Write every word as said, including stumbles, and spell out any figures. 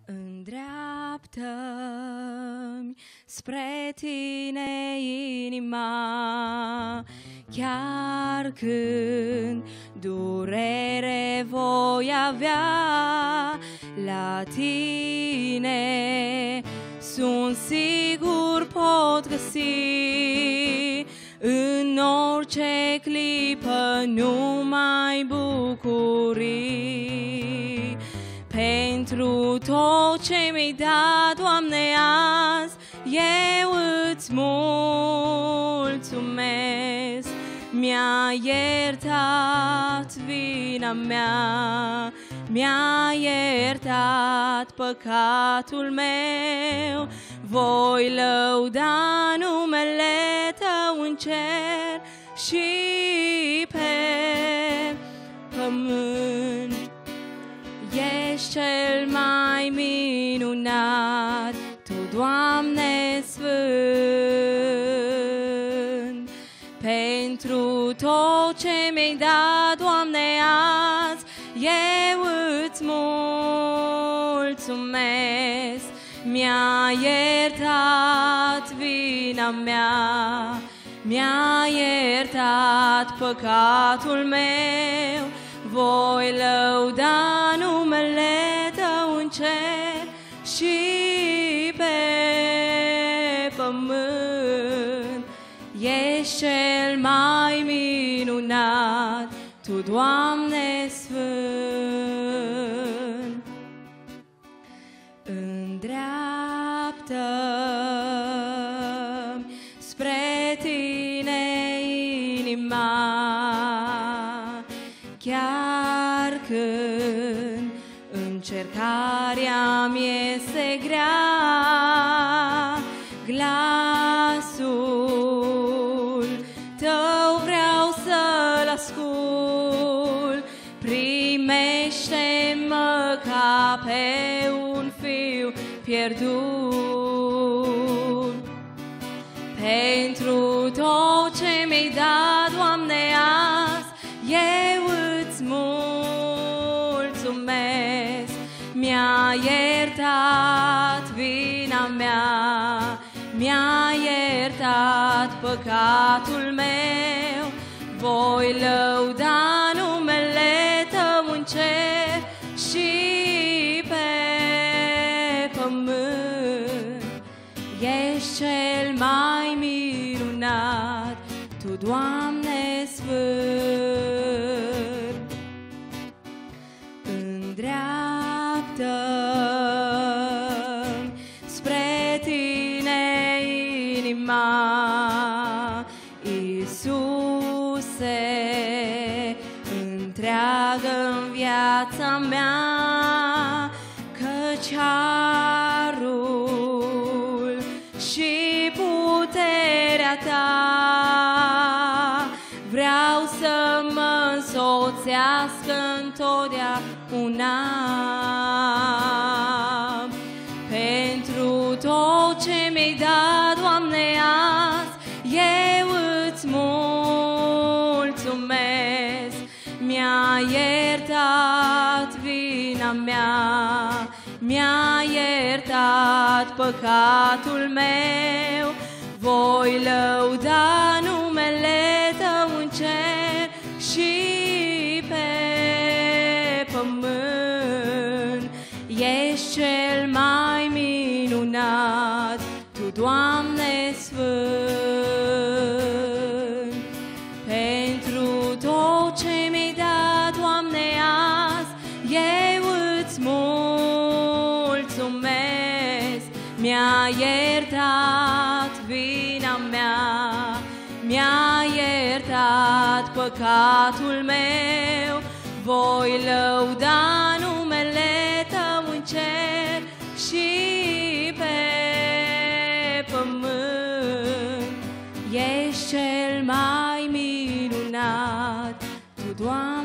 Îndreaptă-mi spre tine inima, chiar când durere voi avea, la tine sunt sigur pot găsi în orice clipă numai bucurii. Pentru tot ce mi-ai dat, Doamne, azi eu îți mulțumesc. Mi-a iertat vina mea, mi-a iertat păcatul meu. Voi lăuda numele Tău în cer și pe pământ. Ești cel mai minunat, Tu, Doamne Sfânt. Pentru tot ce mi-ai dat, Doamne, azi eu îți mulțumesc. Mi-a iertat vina mea, mi-a iertat păcatul meu. Voi lăuda numele Tău în cer și pe pământ. Ești cel mai minunat, Tu, Doamne Sfânt. Îndreaptă-mi spre Tine inima, chiar când încercarea mi-este grea. Glasul Tău vreau să-l ascult, primește-mă ca pe un fiu pierdut. Pentru tot ce mi-ai dat, Doamne, azi eu îți mulțumesc. Mi-a iertat vina mea, mi-a iertat păcatul meu. Voi lăuda numele Tău în cer și pe pământ. Ești cel mai minunat, Tu, Doamne Sfânt. Îndreaptă-mi spre Tine inima, Iisuse, întreagă-mi viața mea, căci harul și puterea Ta vreau să mă însoțească întotdeauna. Pentru tot ce mi-ai dat, Doamne, azi eu îți mulțumesc. Mi-a iertat vina mea, mi-a iertat păcatul meu. Voi lăuda numele Tău în cer și pe pământ. Ești cel mai minunat, Tu, Doamne Sfânt. Pentru tot ce mi-ai dat, Doamne, azi eu îți mulțumesc. Mi-a iertat vina mea, mi-a iertat păcatul meu. Voi lăuda numele Tău în cer și pe pământ. Ești cel mai minunat, Tu, Doamne.